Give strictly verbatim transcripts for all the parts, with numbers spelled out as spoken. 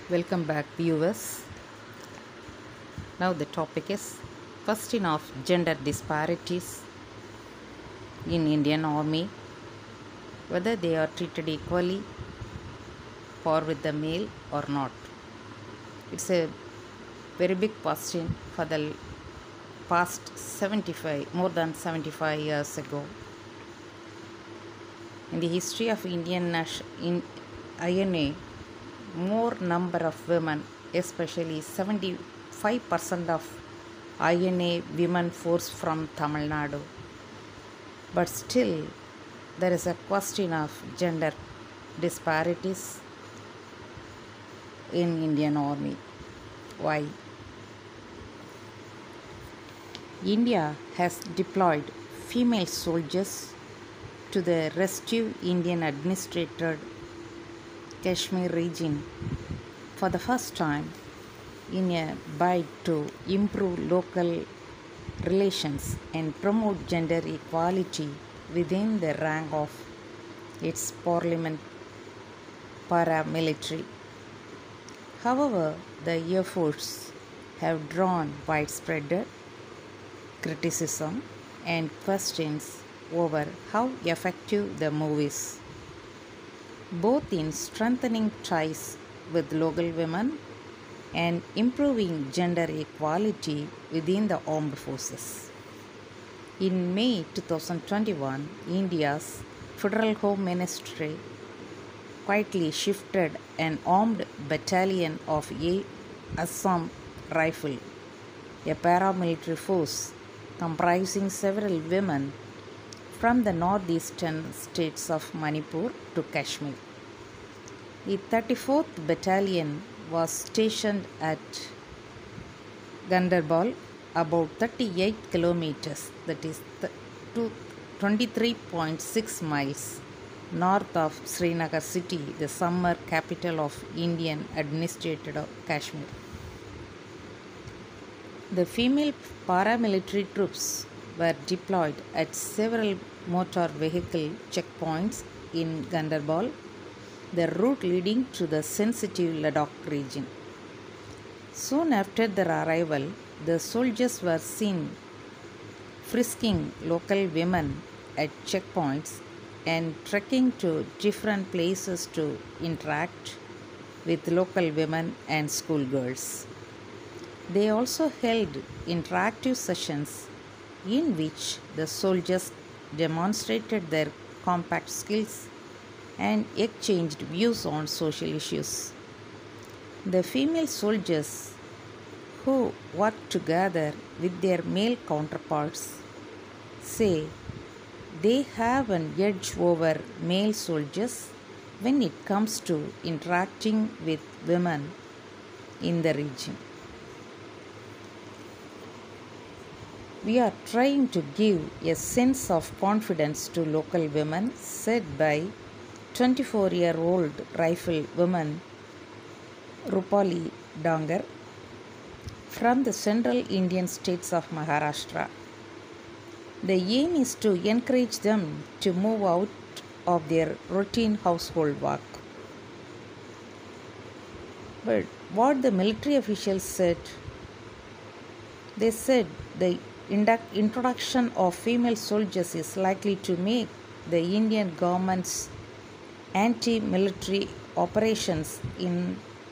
Welcome back, viewers. Now, the topic is question of gender disparities in Indian Army, whether they are treated equally for with the male or not. It's a very big question for the past seventy-five, more than seventy-five years ago. In the history of Indian nation, in I N A, more number of women, especially seventy-five percent of I N A women force from Tamil Nadu. But still, there is a question of gender disparities in Indian Army. Why? India has deployed female soldiers to the rescue Indian administered Kashmir region for the first time in a bid to improve local relations and promote gender equality within the rank of its parliament paramilitary. However, the efforts have drawn widespread criticism and questions over how effective the move is, both in strengthening ties with local women and improving gender equality within the armed forces. In May twenty twenty-one, India's Federal Home Ministry quietly shifted an armed battalion of a Assam Rifle, a paramilitary force comprising several women from the northeastern states of Manipur to Kashmir. The thirty-fourth Battalion was stationed at Ganderbal, about thirty-eight kilometers, that is twenty-three point six miles, north of Srinagar city, the summer capital of Indian administered Kashmir. The female paramilitary troops were deployed at several motor vehicle checkpoints in Ganderbal, the route leading to the sensitive Ladakh region. Soon after their arrival, the soldiers were seen frisking local women at checkpoints and trekking to different places to interact with local women and schoolgirls. They also held interactive sessions in which the soldiers demonstrated their combat skills and exchanged views on social issues. The female soldiers who worked together with their male counterparts say they have an edge over male soldiers when it comes to interacting with women in the region. We are trying to give a sense of confidence to local women, said by twenty-four-year-old rifle woman Rupali Dangar from the central Indian states of Maharashtra. The aim is to encourage them to move out of their routine household work. But what the military officials said, they said the introduction of female soldiers is likely to make the Indian government's anti-military operations in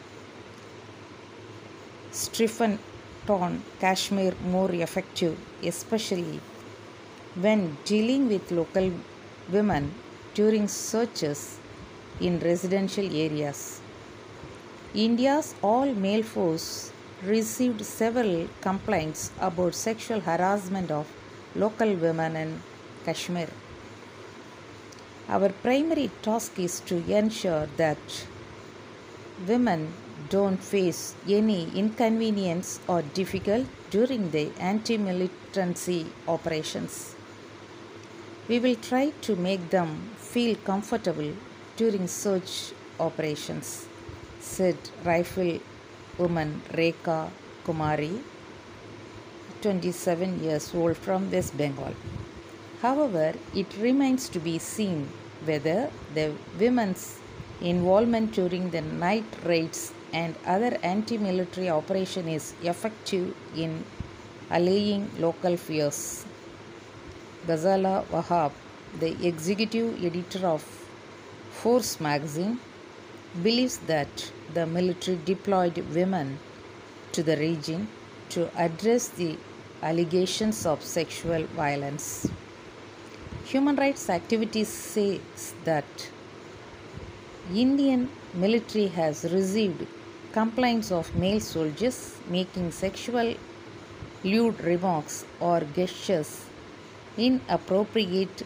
strifen torn Kashmir more effective, especially when dealing with local women during searches in residential areas. India's all-male force received several complaints about sexual harassment of local women in Kashmir. Our primary task is to ensure that women don't face any inconvenience or difficulty during the anti-militancy operations. We will try to make them feel comfortable during search operations, said rifle woman Rekha Kumari, twenty-seven years old, from West Bengal. However, it remains to be seen whether the women's involvement during the night raids and other anti-military operation is effective in allaying local fears. Ghazala Wahab, the executive editor of Force magazine, believes that the military deployed women to the region to address the allegations of sexual violence. Human rights activities say that Indian military has received complaints of male soldiers making sexual lewd remarks or gestures, inappropriate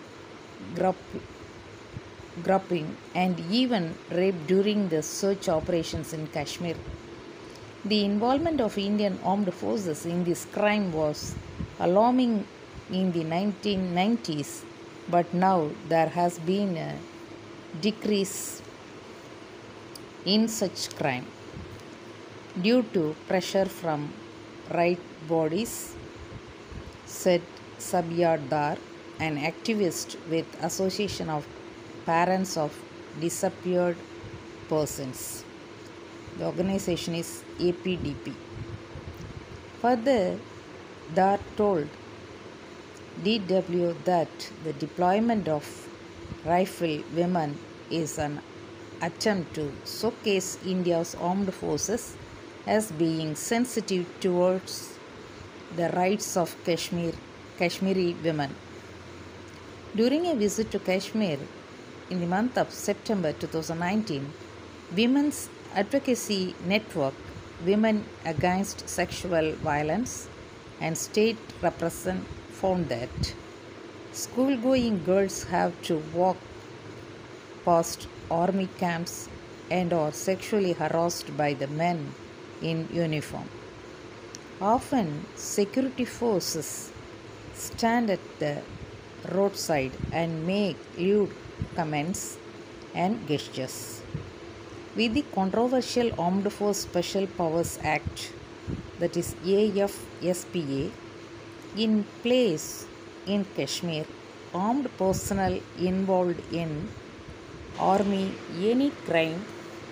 groping, and even rape during the search operations in Kashmir. The involvement of Indian armed forces in this crime was alarming in the nineteen nineties, but now there has been a decrease in such crime due to pressure from right bodies, said Sabya Dar, an activist with Association of Parents of Disappeared Persons. The organization is A P D P. Further, Dar told D W that the deployment of rifle women is an attempt to showcase India's armed forces as being sensitive towards the rights of Kashmir, Kashmiri women. During a visit to Kashmir in the month of September twenty nineteen, Women's Advocacy Network, Women Against Sexual Violence, and state represent found that school-going girls have to walk past army camps and are sexually harassed by the men in uniform. Often, security forces stand at the roadside and make lewd comments and gestures. With the controversial Armed Force Special Powers Act, that is A F S P A, in place in Kashmir, armed personnel involved in army any crime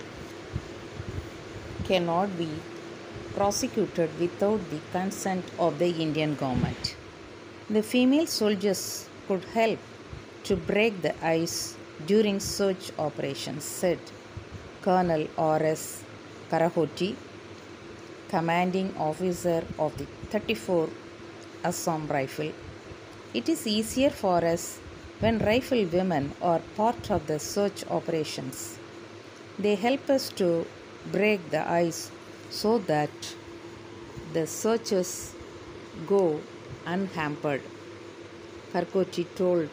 cannot be prosecuted without the consent of the Indian government. The female soldiers could help to break the ice during search operations, said Colonel R S Karahoti, commanding officer of the thirty-fourth Assam Rifle. It is easier for us when rifle women are part of the search operations. They help us to break the ice so that the searches go unhampered, Karkoti told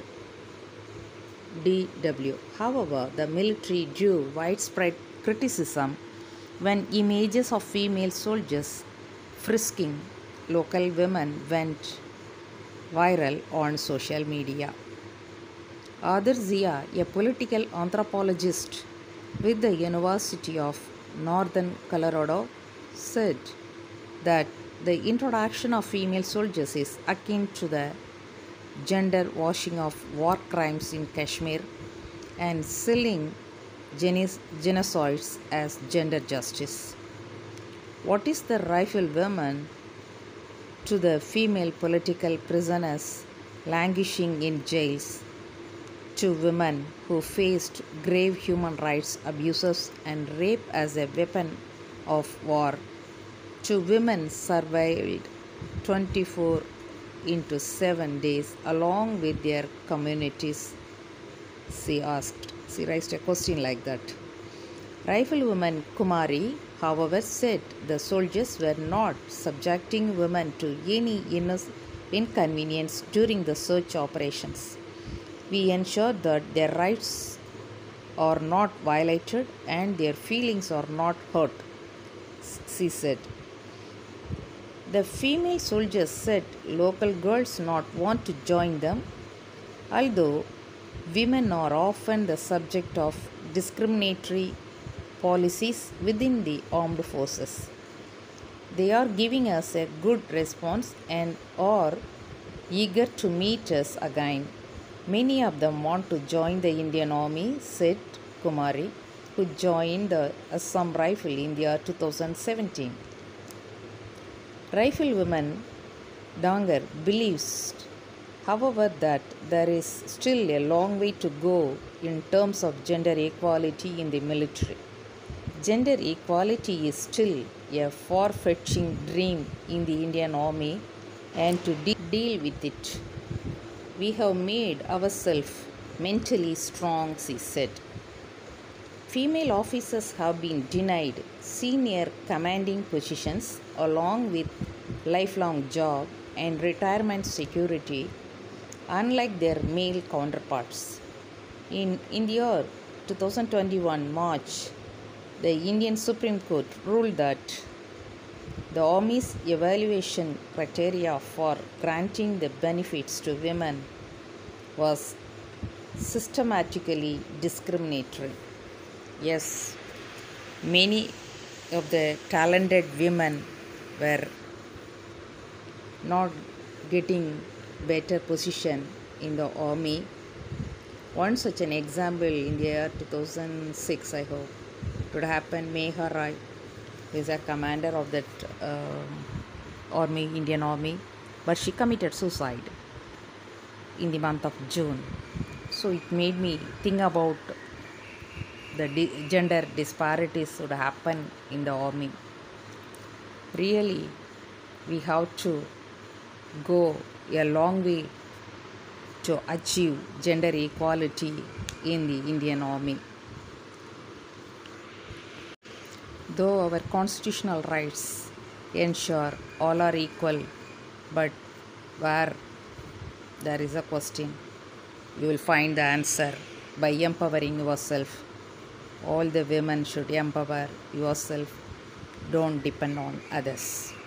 D W. However, the military drew widespread criticism when images of female soldiers frisking local women went viral on social media. Adar Zia, a political anthropologist with the University of Northern Colorado, said that the introduction of female soldiers is akin to the gender washing of war crimes in Kashmir and selling genocides as gender justice. What is the rifle women to the female political prisoners languishing in jails, to women who faced grave human rights abuses and rape as a weapon of war, to women survived twenty-four into seven days along with their communities? She asked. She raised a question like that. Riflewoman Kumari, however, said the soldiers were not subjecting women to any inconvenience during the search operations. We ensured that their rights are not violated and their feelings are not hurt, she said. The female soldiers said local girls not want to join them, although women are often the subject of discriminatory policies within the armed forces. They are giving us a good response and are eager to meet us again. Many of them want to join the Indian Army, said Kumari, could join the Assam Rifle in the year two thousand seventeen. Riflewoman Dangar believes, however, that there is still a long way to go in terms of gender equality in the military. Gender equality is still a far-fetching dream in the Indian Army, and to de- deal with it, we have made ourselves mentally strong, she said. Female officers have been denied senior commanding positions along with lifelong job and retirement security, unlike their male counterparts. In, in the year twenty twenty-one March, the Indian Supreme Court ruled that the Army's evaluation criteria for granting the benefits to women was systematically discriminatory. Yes, many of the talented women were not getting better position in the army. One such an example in the year two thousand six, I hope, it would happen. Megha Rai is a commander of that uh, army, Indian Army, but she committed suicide in the month of June. So it made me think about the di- gender disparities would happen in the army. Really, we have to go a long way to achieve gender equality in the Indian Army. Though our constitutional rights ensure all are equal, but where there is a question, you will find the answer by empowering yourself. All the women should empower yourself. Don't depend on others.